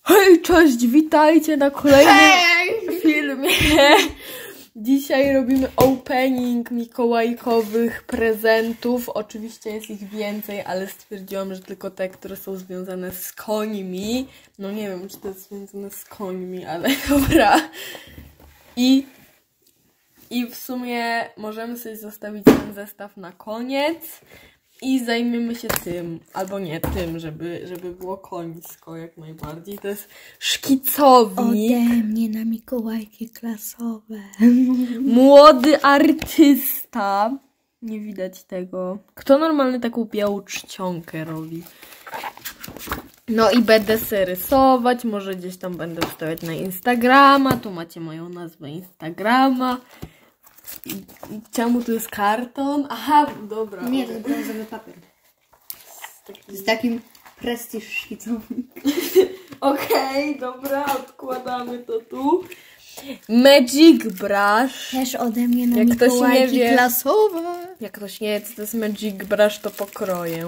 Hej, cześć, witajcie na kolejnym filmie. Dzisiaj robimy opening mikołajkowych prezentów. Oczywiście jest ich więcej, ale stwierdziłam, że tylko te, które są związane z końmi. No nie wiem, czy to jest związane z końmi, ale dobra. I w sumie możemy sobie zostawić ten zestaw na koniec. I zajmiemy się tym, albo nie tym, żeby było końsko jak najbardziej. To jest szkicownik. Ode mnie na mikołajki klasowe. Młody artysta. Nie widać tego. Kto normalnie taką białą czcionkę robi? No i będę sobie rysować. Może gdzieś tam będę wstawiać na Instagrama. Tu macie moją nazwę Instagrama. Czemu tu jest karton? Aha, dobra. Nie, to jest brązowy papier. Z takim prestiż szkicowym. Okej, dobra, odkładamy to tu. Magic Brush. Też ode mnie na Jak ktoś nie mikołajki wie, klasowe. Jak ktoś nie wie, co to jest Magic Brush, to pokroję.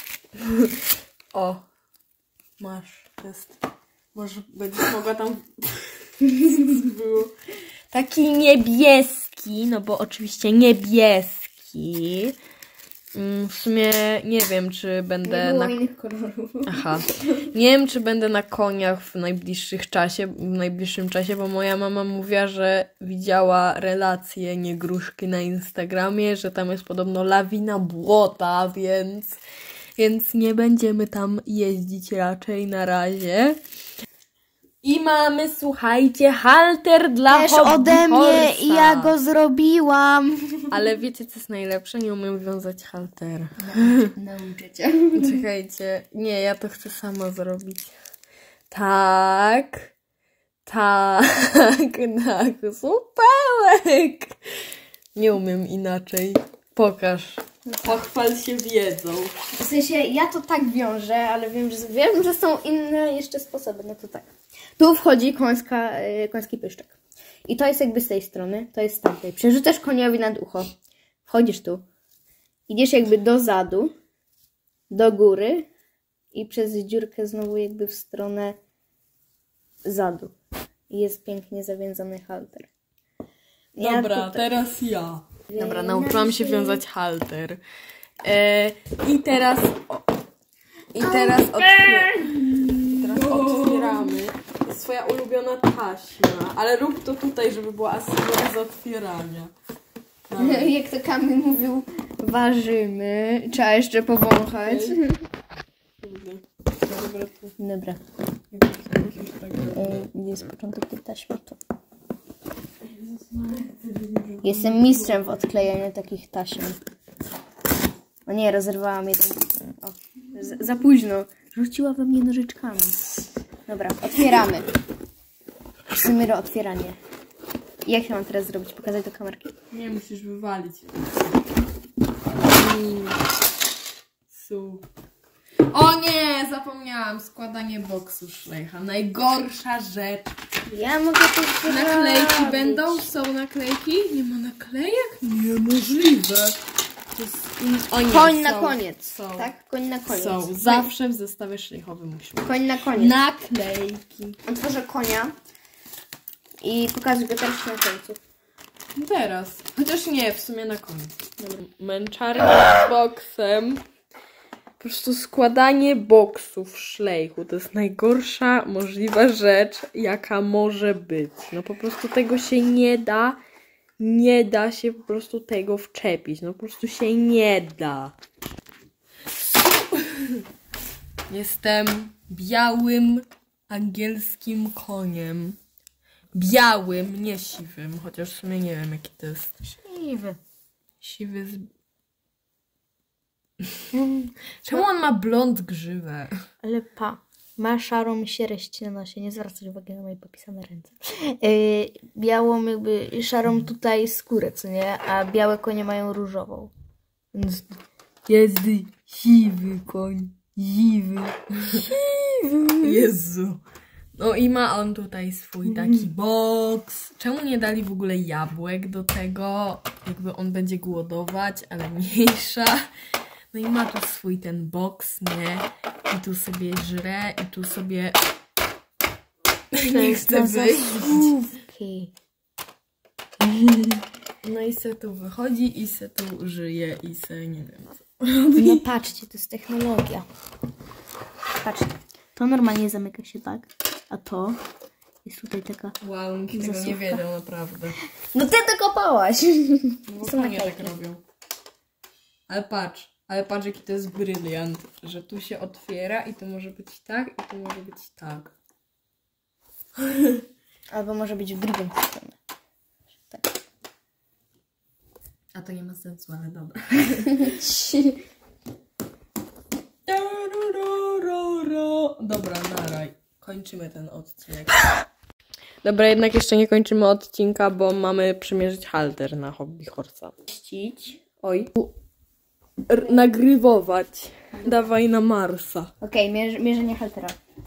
O, masz, jest. Może będziesz mogła tam... było. Taki niebieski, no bo oczywiście niebieski. W sumie nie wiem, czy będę Nie było innych kolorów. Aha. Nie wiem, czy będę na koniach w najbliższym czasie, bo moja mama mówiła, że widziała relacje Niegruszki na Instagramie, że tam jest podobno lawina błota, więc nie będziemy tam jeździć raczej na razie. I mamy, słuchajcie, halter dla Też hobby ode mnie horsa. i ja go zrobiłam. Ale wiecie, co jest najlepsze? Nie umiem wiązać haltera. Nauczę cię. Czekajcie. Nie, ja to chcę sama zrobić. Tak. Supełek. Nie umiem inaczej. Pokaż. Pochwal się wiedzą. W sensie ja to tak wiążę, ale wiem, że są inne jeszcze sposoby. No to tak. Tu wchodzi koński pyszczek. I to jest jakby z tej strony, to jest z tamtej. Przerzucasz koniowi nad ucho. Wchodzisz tu. Idziesz jakby do zadu, do góry i przez dziurkę znowu jakby w stronę zadu. I jest pięknie zawiązany halter. Dobra, teraz ja. Dobra, nauczyłam się wiązać halter. I teraz otwieramy. To jest swoja ulubiona taśma. Ale rób to tutaj, żeby była asymetra z otwierania. Jak to Kamil mówił, ważymy. Trzeba jeszcze powąchać. Dobra. Jest początek tej taśmy. Jestem mistrzem w odklejaniu takich taśm. O nie, rozerwałam jeden. O, za późno. Rzuciła we mnie nożyczkami. Dobra, otwieramy. Symy otwieranie. Jak się mam teraz zrobić? Pokazać do kamerki? Nie, musisz wywalić. O nie, zapomniałam. Składanie boksu szlejcha. Najgorsza rzecz. Ja mogę to zrobić. Naklejki będą? Są naklejki? Nie ma naklejek? Niemożliwe. To jest... O nie, Koń na koniec. Są. Tak? Koń na koniec. Są. Zawsze w zestawie szlejchowym musi być. Koń na koniec. Naklejki. Otworzę konia i pokażę go teraz na końcu. Teraz. Chociaż nie, w sumie na koniec. Dobra. Męczarnia z boksem. Po prostu składanie boksów w szlejchu to jest najgorsza możliwa rzecz, jaka może być. No po prostu tego się nie da się po prostu tego wczepić. No po prostu się nie da. Jestem białym angielskim koniem. Białym, nie siwym, chociaż w sumie nie wiem jaki to jest. Siwy z... Czemu on ma blond grzywę? Ale ma szarą sierść na nosie, nie zwracać uwagi na moje popisane ręce. Białą jakby szarą tutaj skórę, co nie? A białe konie mają różową. Więc... Jest siwy koń. Siwy. Jezu. No i ma on tutaj swój taki boks. Czemu nie dali w ogóle jabłek do tego? Jakby on będzie głodować, ale mniejsza. No i ma tu swój ten boks, nie? I tu sobie żre, i tu sobie nie chce wyjść. Zasłówki. No i se tu wychodzi i se tu żyje i se nie wiem co. No patrzcie, to jest technologia. Patrzcie, to normalnie zamyka się tak, a to jest tutaj taka... Wow, nikt tego nie Zasłówka. wiedział naprawdę. No ty to kopałaś! Bo Są konie naklejki. tak robią. Ale patrz jaki to jest bryliant, że tu się otwiera i to może być tak i to może być tak. Albo może być w drugą stronę. Tak. A to nie ma sensu, ale dobra. Dobra, naraj. Kończymy ten odcinek. Dobra, jednak jeszcze nie kończymy odcinka, bo mamy przymierzyć halter na Hobby Horse'a. Oj. Nagrywować. Dawaj na Marsa. Okej, mierzenie haltera.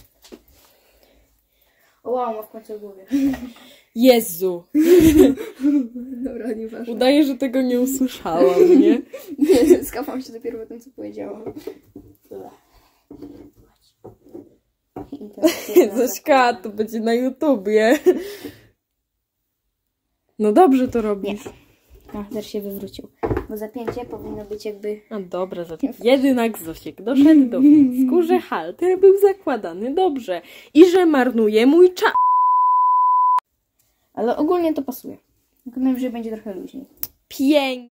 O wow, ma w końcu w głowie. Jezu. Dobra, nieważne. Udaję, że tego nie usłyszałam, nie? Nie, skapam się dopiero po tym, co powiedziałam. Zośka, to będzie na YouTubie. No dobrze to robisz. No, też się wywrócił. Bo zapięcie powinno być jakby... A dobra, jednak Zosiek doszedł do wniosku, że halter był zakładany dobrze i że marnuje mój czas. Ale ogólnie to pasuje. Tylko najwyżej będzie trochę luźniej. Pięknie.